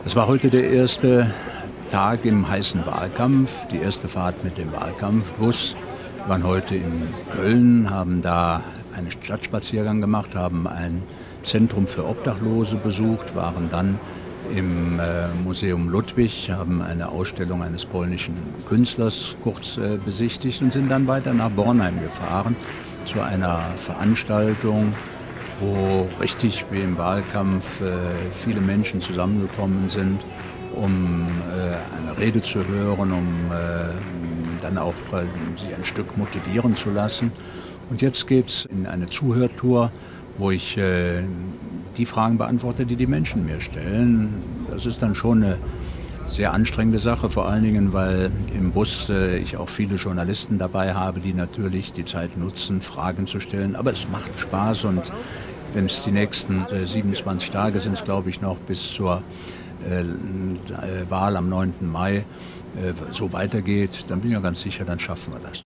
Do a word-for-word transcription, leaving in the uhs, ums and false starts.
Es war heute der erste Tag im heißen Wahlkampf, die erste Fahrt mit dem Wahlkampfbus. Wir waren heute in Köln, haben da einen Stadtspaziergang gemacht, haben ein Zentrum für Obdachlose besucht, waren dann im äh, Museum Ludwig, haben eine Ausstellung eines polnischen Künstlers kurz äh, besichtigt und sind dann weiter nach Bornheim gefahren zu einer Veranstaltung, wo richtig wie im Wahlkampf äh, viele Menschen zusammengekommen sind, um äh, eine Rede zu hören, um äh, dann auch äh, sie ein Stück motivieren zu lassen. Und jetzt geht es in eine Zuhörtour, wo ich äh, die Fragen beantworte, die die Menschen mir stellen. Das ist dann schon eine sehr anstrengende Sache, vor allen Dingen, weil im Bus äh, ich auch viele Journalisten dabei habe, die natürlich die Zeit nutzen, Fragen zu stellen. Aber es macht Spaß, und wenn es die nächsten äh, siebenundzwanzig Tage sind, glaube ich, noch bis zur äh, äh, Wahl am neunten Mai äh, so weitergeht, dann bin ich ja ganz sicher, dann schaffen wir das.